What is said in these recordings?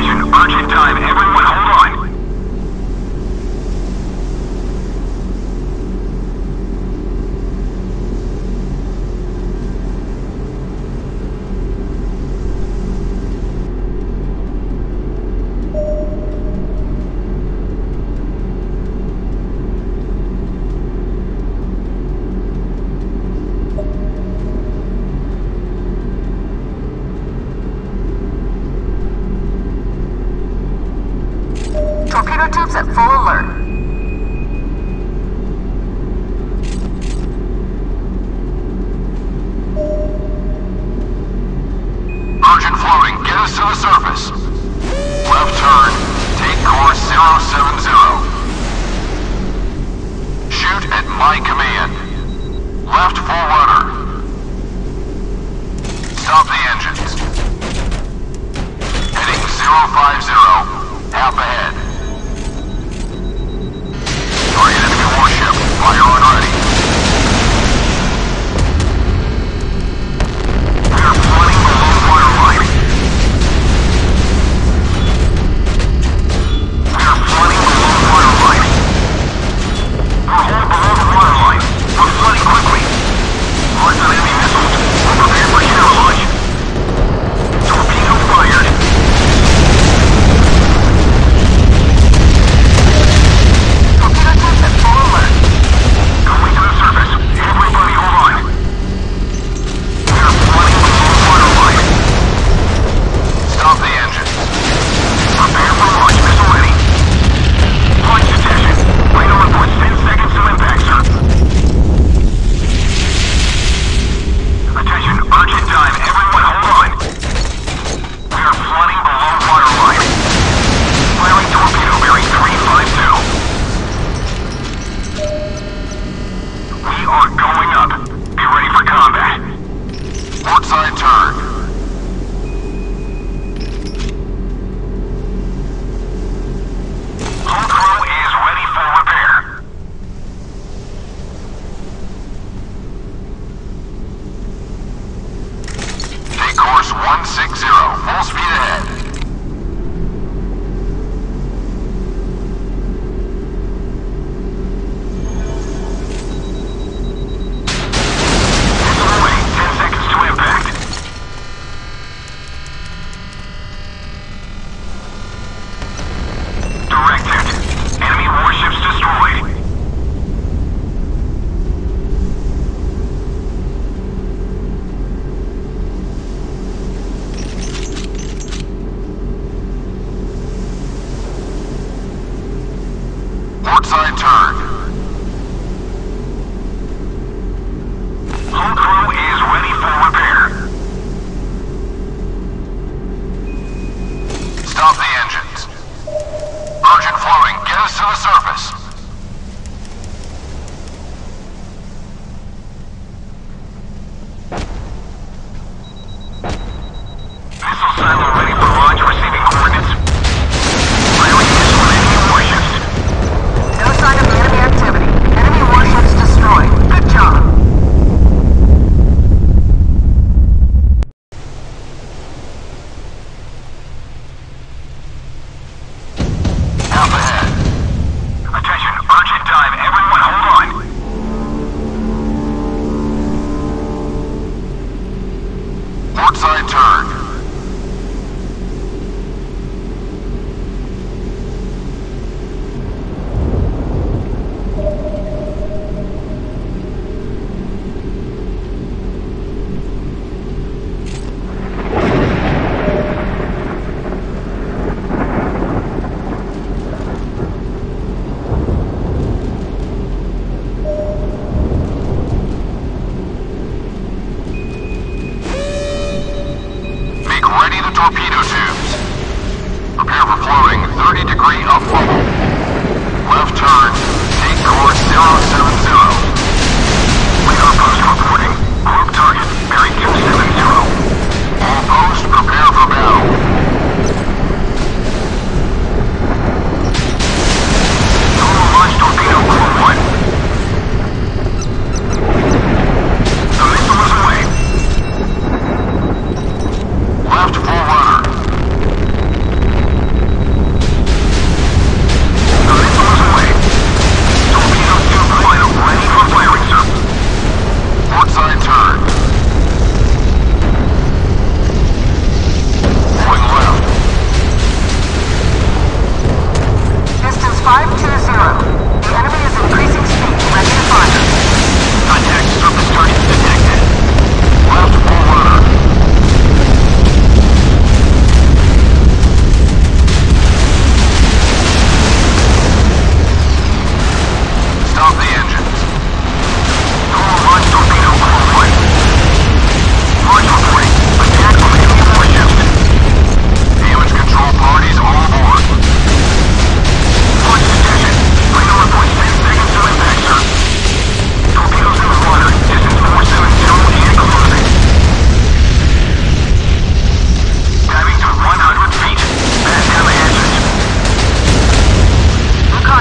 Urgent time, everyone hold on! Torpedo tubes at full alert. Urgent floating, get us to the surface. Left turn, take course 070. Shoot at my command. Left full rudder. Stop the engines. Heading 050, half ahead. Target enemy warship, fire on ready. We are flooding the low water line. We are flooding the low water line. We're holding below the water line. We're flooding quickly. Lots of enemy missiles. We're prepared for air launch. Torpedo fired. Torpedo tubes at full alert. Going to the surface. Everybody hold on. We are flooding the low water line. Stop the engine. Prepare for launch. Missile ready. Launch attention. Radar reports 10 seconds to impact, sir. Attention. Urgent time. Everyone hold on. We are flooding the low water line. Firing torpedo bearing 352. We are going up. Be ready for combat. Port side turn. Hull crew is ready for repair. Take course 160. Full speed ahead. Missile away. 10 seconds to impact. Direct hit. Enemy warships destroyed. Port side turn. Hull crew is ready for repair. Stop the engines. Urgent floating, get us to the surface. Missile silo ready for launch, receiving coordinates. Firing missile on enemy warships. No sign of enemy activity. Enemy warships destroyed. Good job. Half ahead. Attention, urgent time. Everyone hold on. Port side turn. Make ready the torpedo tubes. Prepare for floating 30-degree up level. Left turn, take course 070. Radar post reporting. Group target, bearing 270. All posts, prepare for battle. Total launch torpedo crew 1. The missile is away. Left full rudder.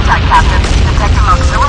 contact, Captain. Detecting auxiliary